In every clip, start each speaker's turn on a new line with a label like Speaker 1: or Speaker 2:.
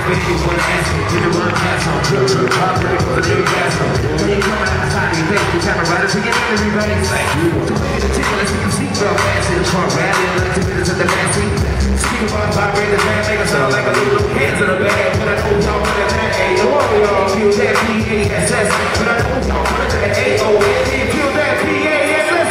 Speaker 1: baby, wanna ask me, did you run past on trip, I'm ready for the new gas on. When you come outside, you think you trying to ride it to get in everybody. Like, to make it a tickle, let's get the seatbelt fast in the trunk, rally, like 2 minutes at the backseat. Speaking about vibrator, man, make it sound like a little hands in the bag. But I know y'all want that A-O, y'all feel that P-A-S-S. But I know y'all want that A-O, and feel that P-A-S-S.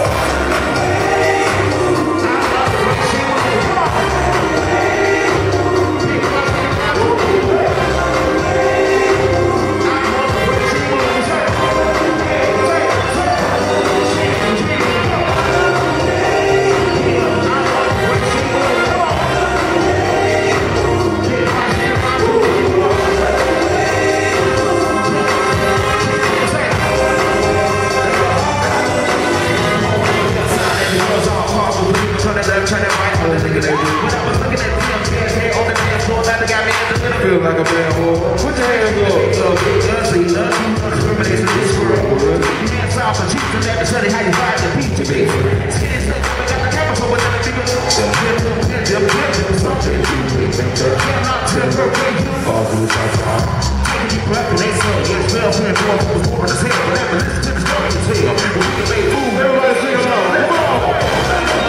Speaker 1: Feel like a bad boy. Put your hands up. So ugly, discrimination, this world. Hands off and cheeks and that to study how you find the beat to be. Skin is like we got the camera, so we're gonna figure out something. Cannot tell her way you fall through the top. Take a deep breath and they say, yes, well, friend, boy, who was born as hell. Whatever, listen to the story you tell. We can make food, everybody sing along. Come on.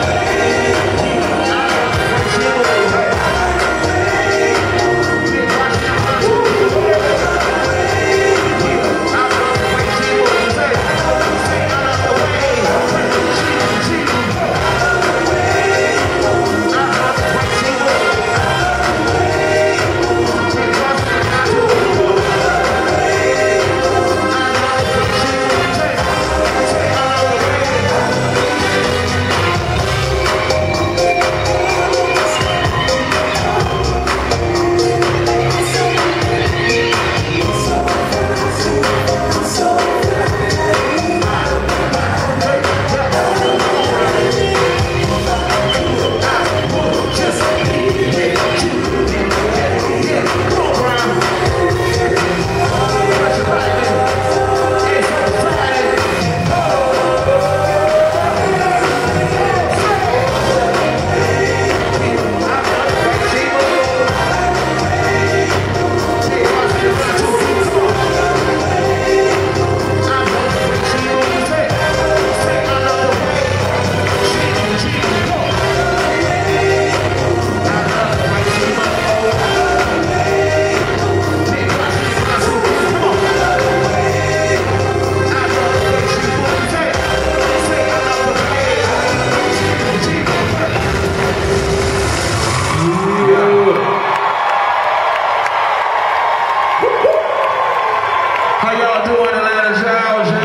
Speaker 1: How y'all doing, Atlanta, Georgia?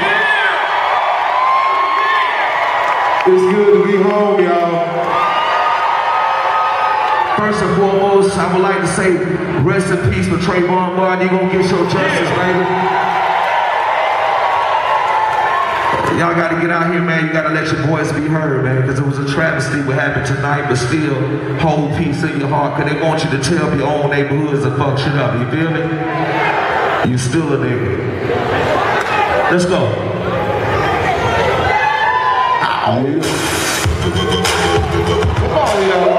Speaker 1: Yeah. It's good to be home, y'all. First and foremost, I would like to say rest in peace for Trayvon Martin. You gonna get your justice, baby. Y'all gotta get out here, man. You gotta let your voice be heard, man, because it was a travesty what happened tonight, but still hold peace in your heart, because they want you to tell your own neighborhoods to fuck shit up. You feel me? You still a nigga. Let's go. Ow. Come on, y'all.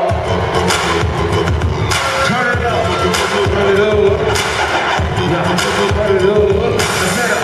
Speaker 1: Turn it up. Turn it up. Turn it up. Let's get up.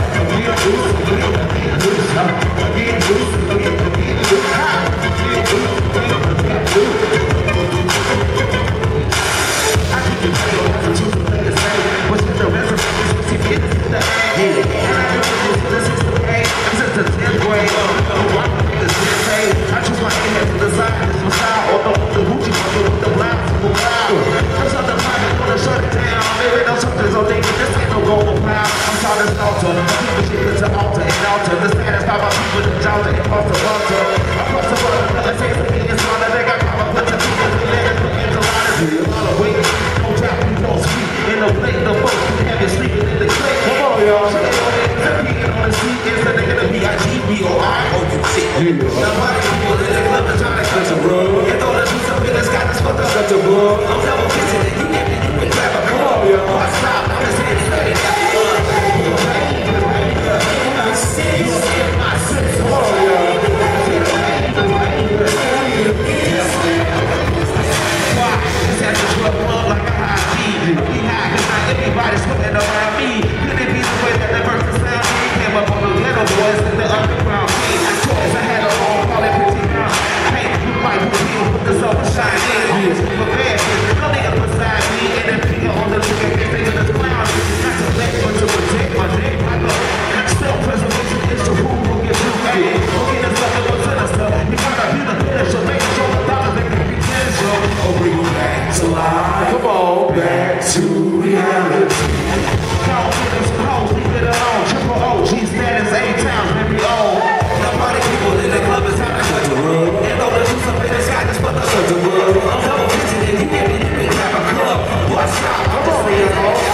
Speaker 1: Come on, back to reality. Don't get us close, leave it alone. Triple OG status, 8 times, maybe on. Nobody people in the club is time to shut the room. And all the juice up in the sky, just put the shut the room. Double vision and you can have a club. What's up? Come on, y'all.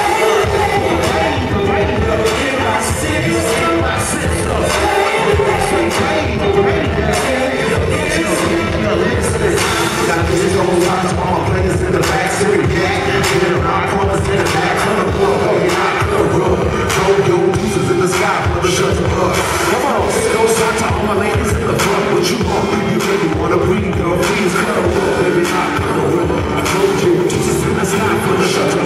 Speaker 1: Shut